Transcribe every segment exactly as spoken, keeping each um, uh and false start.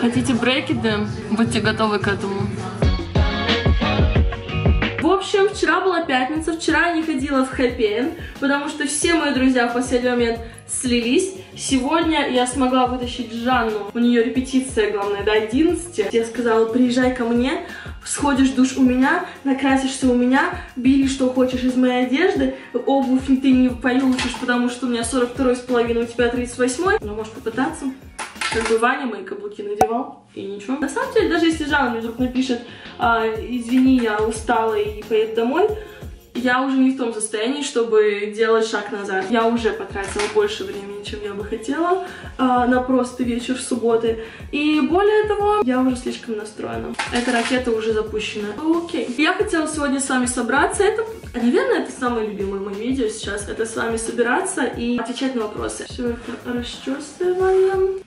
Хотите брекеты? Будьте готовы к этому. В общем, вчера была пятница, вчера я не ходила в хэппи-энд, потому что все мои друзья в последний момент слились. Сегодня я смогла вытащить Жанну, у нее репетиция, главное, до одиннадцати. Я сказала, приезжай ко мне, сходишь в душ у меня, накрасишься у меня, бери что хочешь из моей одежды, обувь ты не получишь, потому что у меня сорок второй с половиной, у тебя тридцать восьмой, но можешь попытаться. Как бы Ваня мои каблуки надевал, и ничего. На самом деле, даже если Жанна мне вдруг напишет, а, извини, я устала и поеду домой, я уже не в том состоянии, чтобы делать шаг назад. Я уже потратила больше времени, чем я бы хотела, а, на просто вечер субботы. И более того, я уже слишком настроена. Эта ракета уже запущена. Окей. Я хотела сегодня с вами собраться. Это, наверное, это самое любимое мое видео сейчас. Это с вами собираться и отвечать на вопросы. Все это расчесываем.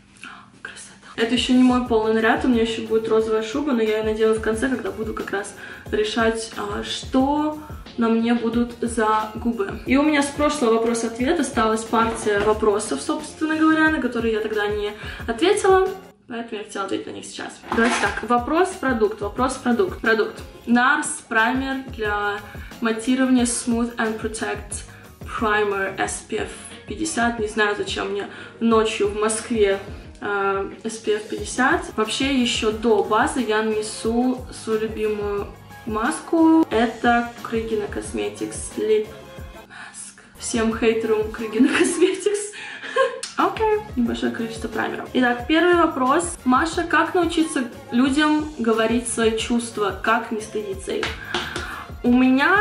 Это еще не мой полный наряд, у меня еще будет розовая шуба, но я ее надену в конце, когда буду как раз решать, что на мне будут за губы. И у меня с прошлого вопрос-ответ осталась партия вопросов, собственно говоря, на которые я тогда не ответила, поэтому я хотела ответить на них сейчас. Давайте так, вопрос-продукт, вопрос-продукт. Продукт. нарс праймер для матирования Smooth and Protect Primer эс пи эф пятьдесят. Не знаю, зачем мне ночью в Москве эс пи эф пятьдесят. Вообще еще до базы я нанесу свою любимую маску. Это Кригина Cosmetics Lip Mask. Всем хейтерам Кригина Cosmetics. Окей, okay. Небольшое количество праймеров. Итак, первый вопрос. Маша, как научиться людям говорить свои чувства? Как не стыдиться их? У меня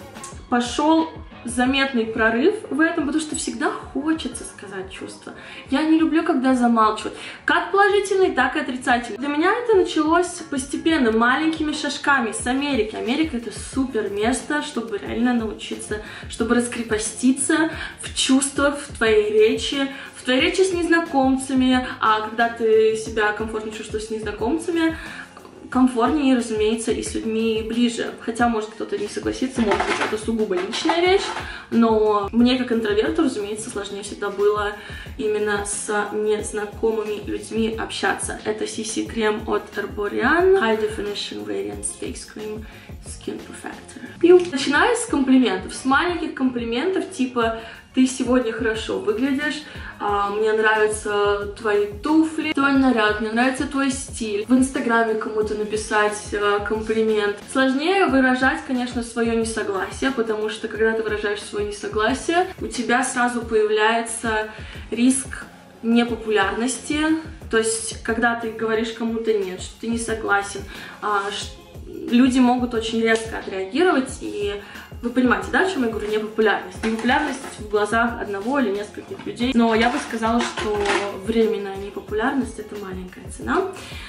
пошел заметный прорыв в этом, потому что всегда хочется сказать чувства. Я не люблю, когда замалчивают. Как положительный, так и отрицательный. Для меня это началось постепенно, маленькими шажками с Америки. Америка — это супер место, чтобы реально научиться, чтобы раскрепоститься в чувствах, в твоей речи, в твоей речи с незнакомцами, а когда ты себя комфортно чувствуешь с незнакомцами, комфортнее, разумеется, и с людьми ближе. Хотя, может, кто-то не согласится, может быть, это сугубо личная вещь, но мне, как интроверту, разумеется, сложнее всегда было именно с незнакомыми людьми общаться. Это си си крем от Herborian High Definition Radiance Face Cream Skin Perfector. Пью. Начинаю с комплиментов, с маленьких комплиментов, типа ты сегодня хорошо выглядишь, а, мне нравятся твои туфли, твой наряд, мне нравится твой стиль. В инстаграме кому-то написать а, комплимент. Сложнее выражать, конечно, свое несогласие, потому что когда ты выражаешь свое несогласие, у тебя сразу появляется риск непопулярности. То есть, когда ты говоришь кому-то нет, что ты не согласен, а, люди могут очень резко отреагировать, и вы понимаете, да, о чем я говорю? Непопулярность. Непопулярность в глазах одного или нескольких людей. Но я бы сказала, что временная непопулярность — это маленькая цена.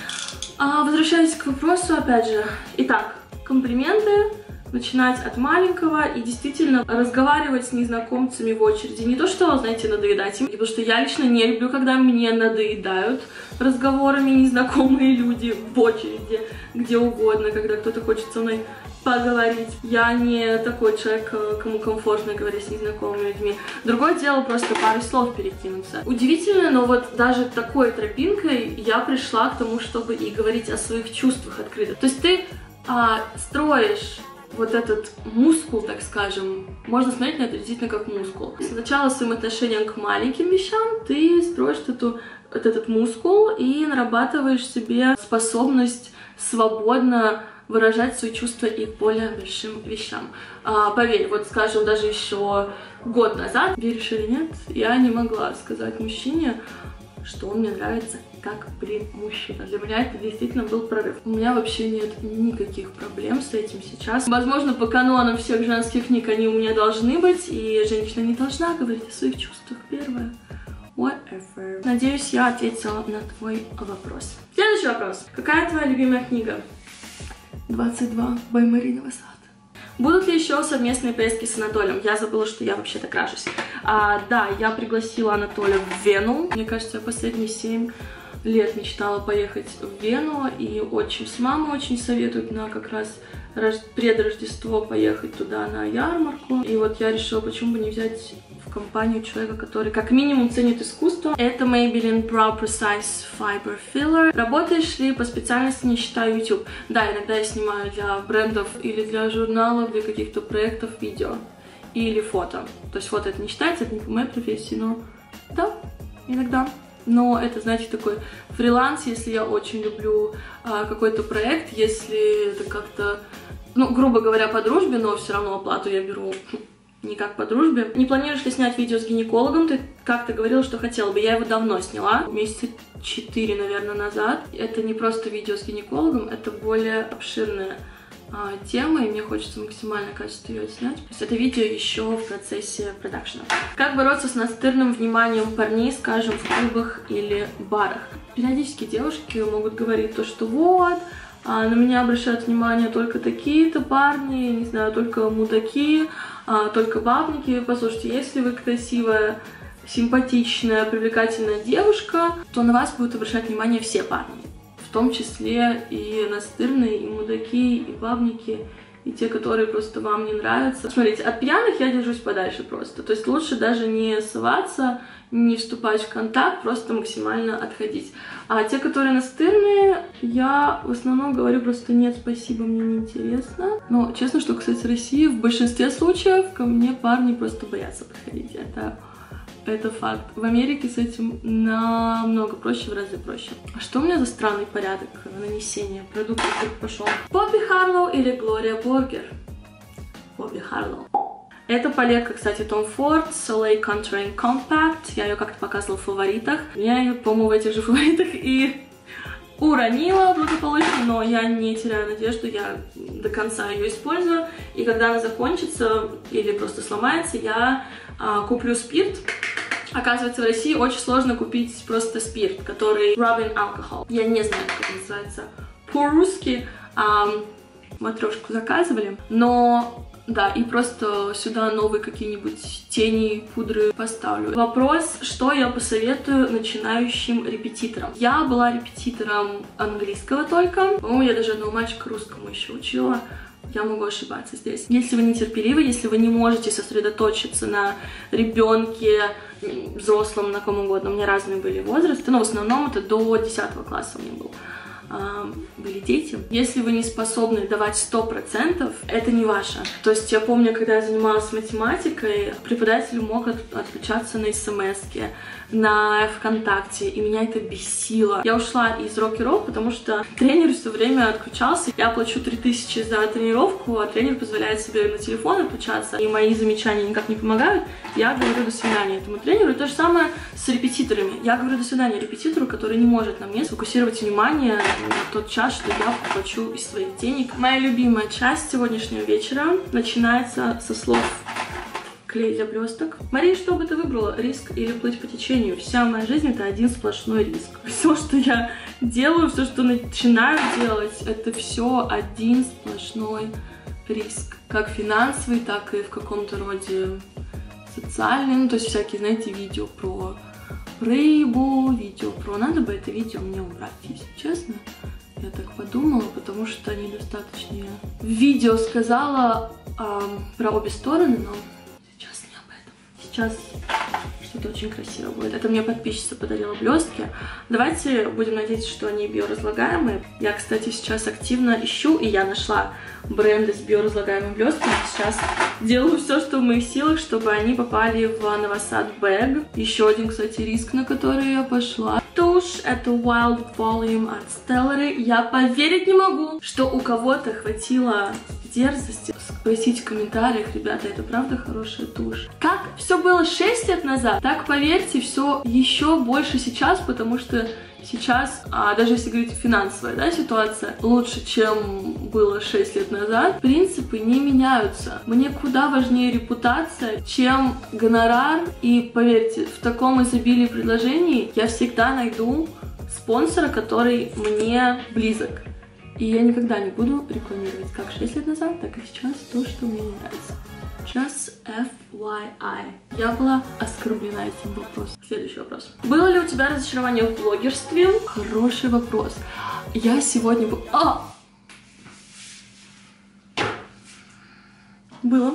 А, возвращаясь к вопросу, опять же. Итак, комплименты. Начинать от маленького и действительно разговаривать с незнакомцами в очереди. Не то, что, знаете, надоедать им, потому что я лично не люблю, когда мне надоедают разговорами незнакомые люди в очереди, где угодно, когда кто-то хочет со мной поговорить. Я не такой человек, кому комфортно говорить с незнакомыми людьми. Другое дело просто пару слов перекинуться. Удивительно, но вот даже такой тропинкой я пришла к тому, чтобы и говорить о своих чувствах открыто. То есть ты а, строишь вот этот мускул, так скажем, можно смотреть на это действительно как мускул. Сначала своим отношением к маленьким вещам ты строишь эту, вот этот мускул и нарабатываешь себе способность свободно выражать свои чувства и к более большим вещам. А, поверь, вот скажем, даже еще год назад, веришь или нет, я не могла сказать мужчине, что он мне нравится как мужчина. Для меня это действительно был прорыв. У меня вообще нет никаких проблем с этим сейчас. Возможно, по канонам всех женских книг они у меня должны быть, и женщина не должна говорить о своих чувствах. Первое. Whatever. Надеюсь, я ответила на твой вопрос. Следующий вопрос. Какая твоя любимая книга? двадцать два by Марина Васад. Будут ли еще совместные поездки с Анатолием? Я забыла, что я вообще-то крашусь. А, да, я пригласила Анатолия в Вену. Мне кажется, я последние семь лет мечтала поехать в Вену, и отчим с мамой очень советуют на как раз пред Рождество поехать туда на ярмарку. И вот я решила, почему бы не взять в компанию человека, который как минимум ценит искусство. Это Maybelline Brow Precise Fiber Filler. Работаешь ли по специальности, не считая YouTube? Да, иногда я снимаю для брендов или для журналов, для каких-то проектов видео или фото. То есть фото это не считается, это не по моей профессии, но да, иногда. Но это, знаете, такой фриланс, если я очень люблю а, какой-то проект, если это как-то, ну, грубо говоря, по дружбе, но все равно оплату я беру не как по дружбе. Не планируешь ли снять видео с гинекологом? Ты как-то говорила, что хотела бы. Я его давно сняла, месяца четыре, наверное, назад. Это не просто видео с гинекологом, это более обширная а, тема, и мне хочется максимально качественно ее снять. То есть это видео еще в процессе продакшена. Как бороться с настырным вниманием парней, скажем, в клубах или барах? Периодически девушки могут говорить то, что вот, а, на меня обращают внимание только такие-то парни, не знаю, только мудаки, а, только бабники. Послушайте, если вы красивая, симпатичная, привлекательная девушка, то на вас будут обращать внимание все парни. В том числе и настырные, и мудаки, и бабники, и те, которые просто вам не нравятся. Смотрите, от пьяных я держусь подальше просто. То есть лучше даже не соваться, не вступать в контакт, просто максимально отходить. А те, которые настырные, я в основном говорю просто нет, спасибо, мне не интересно. Но честно, что касается России, в большинстве случаев ко мне парни просто боятся подходить. Это... Это факт. В Америке с этим намного проще, в разы проще. А что у меня за странный порядок нанесения продуктов пошел? Бобби Харлоу или Глория Боргер? Бобби Харлоу. Это палетка, кстати, Tom Ford Soleil Contouring Compact. Я ее как-то показывала в фаворитах. Я ее, по-моему, в этих же фаворитах и уронила благополучно, но я не теряю надежду, я до конца ее использую. И когда она закончится или просто сломается, я а, куплю спирт. Оказывается, в России очень сложно купить просто спирт, который rubbing alcohol. Я не знаю, как это называется по-русски. А, матрешку заказывали, но да, и просто сюда новые какие-нибудь тени, пудры поставлю. Вопрос, что я посоветую начинающим репетиторам. Я была репетитором английского только. По-моему, я даже одного мальчика русскому еще учила. Я могу ошибаться здесь. Если вы нетерпеливы, если вы не можете сосредоточиться на ребенке, взрослом, на ком угодно, у меня разные были возрасты, но в основном это до десятого класса у меня был. Были дети. Если вы не способны давать сто процентов, это не ваше. То есть я помню, когда я занималась математикой, преподаватель мог от, отключаться на смс-ке, на ВКонтакте, и меня это бесило. Я ушла из Rocky.ru, потому что тренер все время отключался. Я плачу три тысячи за тренировку, а тренер позволяет себе на телефон отключаться, и мои замечания никак не помогают. Я говорю до свидания этому тренеру. И то же самое с репетиторами. Я говорю до свидания репетитору, который не может на мне сфокусировать внимание на тот час, что я плачу из своих денег. Моя любимая часть сегодняшнего вечера начинается со слов «клей для блесток». Мария, что бы ты выбрала? Риск или плыть по течению? Вся моя жизнь — это один сплошной риск. Все, что я делаю, все, что начинаю делать, это все один сплошной риск. Как финансовый, так и в каком-то роде социальный. Ну, то есть всякие, знаете, видео про рыбу, видео про... Надо бы это видео мне убрать, если честно. Я так подумала, потому что недостаточно я в видео сказала эм, про обе стороны, но сейчас не об этом. Сейчас что-то очень красиво будет. Это мне подписчица подарила блестки. Давайте будем надеяться, что они биоразлагаемые. Я, кстати, сейчас активно ищу, и я нашла бренды с биоразлагаемыми блестками. Сейчас делаю все, что в моих силах, чтобы они попали в Novasad Bag. Еще один, кстати, риск, на который я пошла. Тушь, это Wild Volume от Stellary. Я поверить не могу, что у кого-то хватило дерзости спросить в комментариях: ребята, это правда хорошая тушь? Как все было шесть лет назад, так, поверьте, все еще больше сейчас, потому что сейчас, а даже если говорить финансовая, да, ситуация, лучше, чем было шесть лет назад, принципы не меняются. Мне куда важнее репутация, чем гонорар. И поверьте, в таком изобилии предложений я всегда найду спонсора, который мне близок. И я никогда не буду рекламировать как шесть лет назад, так и сейчас то, что мне не нравится. Just эф уай ай. Я была оскорблена этим вопросом. Следующий вопрос. Было ли у тебя разочарование в блогерстве? Хороший вопрос. Я сегодня... А! Было.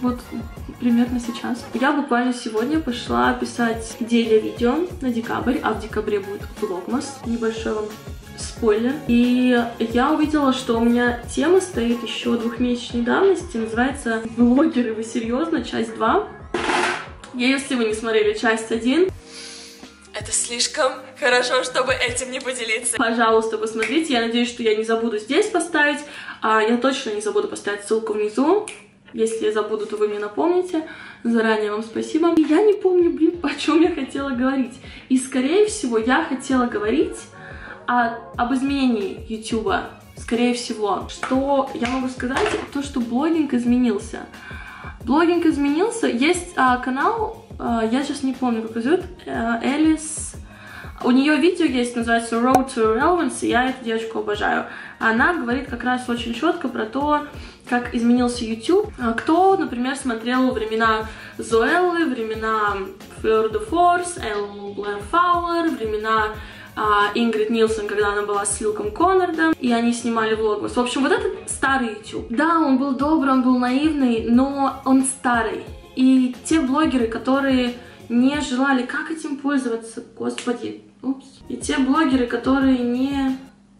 вот примерно сейчас. Я буквально сегодня пошла писать идеи для видео на декабрь, а в декабре будет влогмас, небольшой вам спойлер. И я увидела, что у меня тема стоит еще двухмесячной давности, называется «Блогеры, вы серьезно?», часть два. И если вы не смотрели часть один, это слишком хорошо, чтобы этим не поделиться. Пожалуйста, посмотрите. Я надеюсь, что я не забуду здесь поставить. А я точно не забуду поставить ссылку внизу. Если я забуду, то вы мне напомните. Заранее вам спасибо. И я не помню, блин, о чем я хотела говорить. И, скорее всего, я хотела говорить о, об изменении ютуба. Скорее всего. Что я могу сказать? То, что блогинг изменился. Блогинг изменился. Есть а, канал... Я сейчас не помню, как ее зовут, Элис. У нее видео есть, называется Road to Relevance, и я эту девочку обожаю. Она говорит как раз очень четко про то, как изменился YouTube. Кто, например, смотрел времена Зоэллы, времена Fleur de Force, Эл Блэр Фаулер, времена Ингрид Нилсен, когда она была с Люком Коннордом, и они снимали влогмас. В общем, вот этот старый YouTube. Да, он был добрый, он был наивный, но он старый. И те блогеры, которые не желали, как этим пользоваться, господи, упс. И те блогеры, которые не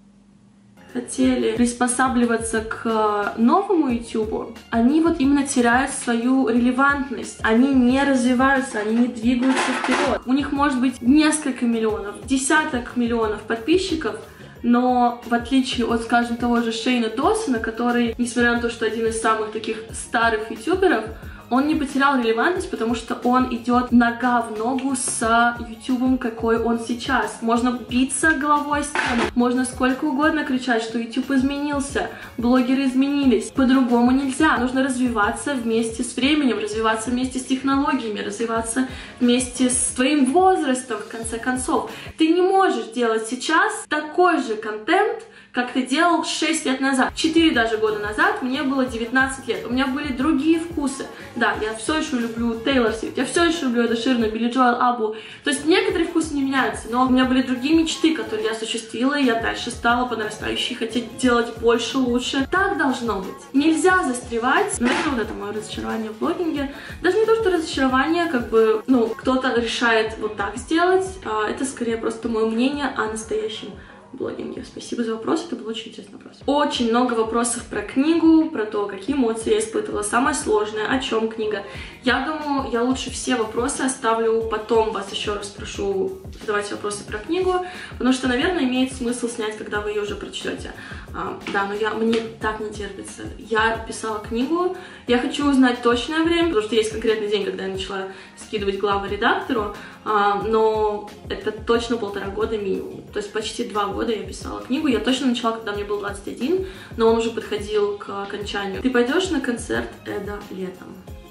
хотели приспосабливаться к новому ютубу, они вот именно теряют свою релевантность. Они не развиваются, они не двигаются вперед. У них может быть несколько миллионов, десяток миллионов подписчиков, но в отличие от, скажем, того же Шейна Досона, который, несмотря на то, что один из самых таких старых ютуберов, он не потерял релевантность, потому что он идет нога в ногу с ютубом, какой он сейчас. Можно биться головой о стену, можно сколько угодно кричать, что YouTube изменился, блогеры изменились. По-другому нельзя. Нужно развиваться вместе с временем, развиваться вместе с технологиями, развиваться вместе с твоим возрастом, в конце концов. Ты не можешь делать сейчас такой же контент, как ты делал шесть лет назад. четыре даже года назад мне было девятнадцать лет. У меня были другие вкусы. Да, я все еще люблю Тейлор Свифт, я все еще люблю Эда Ширана, Билли Джоэл, Абу. То есть некоторые вкусы не меняются, но у меня были другие мечты, которые я осуществила, и я дальше стала по нарастающей хотеть делать больше, лучше. Так должно быть. Нельзя застревать. Наверное, вот это мое разочарование в блогинге. Даже не то, что разочарование, как бы, ну, кто-то решает вот так сделать. А это скорее просто мое мнение о настоящем блогинге. Спасибо за вопрос, это был очень интересный вопрос. Очень много вопросов про книгу, про то, какие эмоции я испытывала, самое сложное, о чем книга. Я думаю, я лучше все вопросы оставлю, потом вас еще раз прошу задавать вопросы про книгу, потому что, наверное, имеет смысл снять, когда вы ее уже прочтете. А, да, но я, мне так не терпится. Я писала книгу, я хочу узнать точное время, потому что есть конкретный день, когда я начала скидывать главы редактору, а, но это точно полтора года минимум, то есть почти два года я писала книгу. Я точно начала, когда мне было двадцать один, но он уже подходил к окончанию. Ты пойдешь на концерт Эда летом?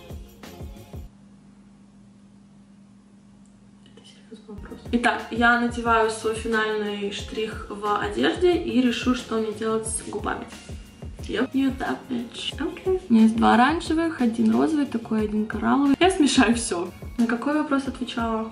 Это серьезный вопрос. Итак, я надеваю свой финальный штрих в одежде и решу, что мне делать с губами. Yep. You that bitch. Okay. У меня есть два оранжевых, один розовый, такой один коралловый. Я смешаю все. На какой вопрос отвечала?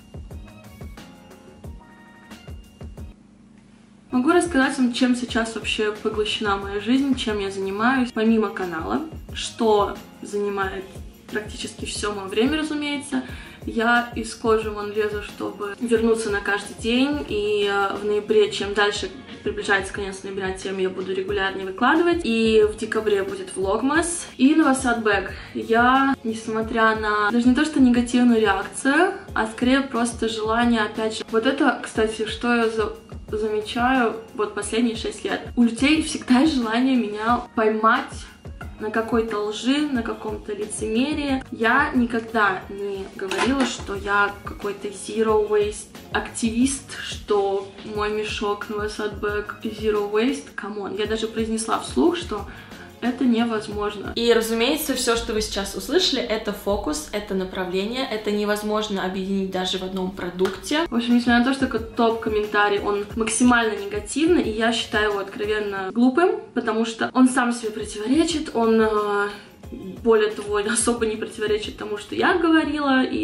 Могу рассказать вам, чем сейчас вообще поглощена моя жизнь, чем я занимаюсь, помимо канала, что занимает практически все мое время, разумеется. Я из кожи вон лезу, чтобы вернуться на каждый день, и в ноябре, чем дальше приближается конец ноября, тем я буду регулярнее выкладывать. И в декабре будет влогмас и новосадбэк. Я, несмотря на даже не то что негативную реакцию, а скорее просто желание, опять же, вот это, кстати, что я за... замечаю вот последние шесть лет. У людей всегда есть желание меня поймать на какой-то лжи, на каком-то лицемерии. Я никогда не говорила, что я какой-то zero waste активист, что мой мешок новосадбэк zero waste. Камон, я даже произнесла вслух, что это невозможно. И, разумеется, все, что вы сейчас услышали, это фокус, это направление, это невозможно объединить даже в одном продукте. В общем, несмотря на то, что топ-комментарий, он максимально негативный, и я считаю его откровенно глупым, потому что он сам себе противоречит, он, более того, особо не противоречит тому, что я говорила, и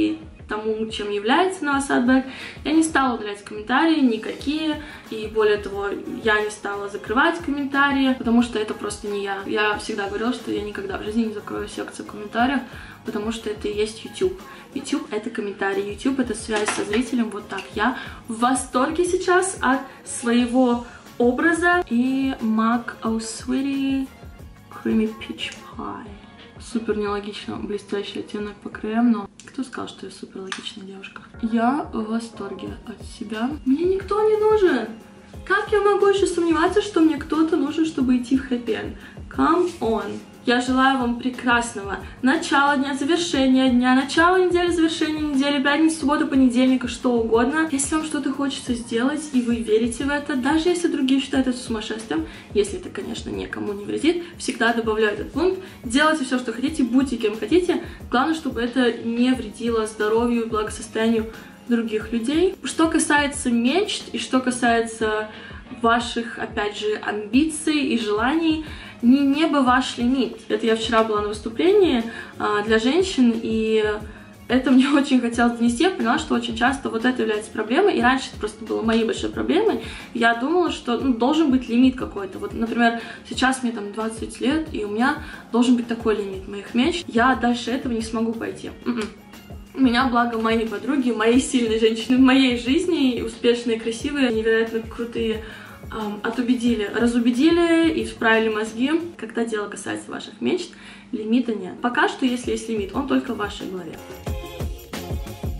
тому, чем является Новосад Бэк, я не стала удалять комментарии никакие, и более того, я не стала закрывать комментарии, потому что это просто не я. Я всегда говорила, что я никогда в жизни не закрою секцию комментариев, потому что это и есть YouTube. YouTube — это комментарии, YouTube — это связь со зрителем, вот так. Я в восторге сейчас от своего образа. И Mac Oh Sweetie Creamy Peach Pie. Супер нелогично, блестящий оттенок по краям, но кто сказал, что я супер логичная девушка? Я в восторге от себя. Мне никто не нужен. Как я могу еще сомневаться, что мне кто-то нужен, чтобы идти в хэппи-энд? Come on. Я желаю вам прекрасного начала дня, завершения дня, начала недели, завершения недели, пятница, суббота, понедельника, что угодно. Если вам что-то хочется сделать, и вы верите в это, даже если другие считают это сумасшествием, если это, конечно, никому не вредит, всегда добавляю этот пункт. Делайте все, что хотите, будьте кем хотите. Главное, чтобы это не вредило здоровью и благосостоянию других людей. Что касается мечт и что касается ваших, опять же, амбиций и желаний, не небо ваш лимит. Это я вчера была на выступлении а, для женщин, и это мне очень хотелось донести. Я поняла, что очень часто вот это является проблемой, и раньше это просто было моей большой проблемой. Я думала, что ну, должен быть лимит какой-то. Вот, например, сейчас мне там двадцать лет, и у меня должен быть такой лимит моих мечт. Я дальше этого не смогу пойти. Mm-mm. У меня, благо, мои подруги, мои сильные женщины в моей жизни, успешные, красивые, невероятно крутые, отобедили, разубедили и вправили мозги. Когда дело касается ваших мечт, лимита нет. Пока что, если есть лимит, он только в вашей голове.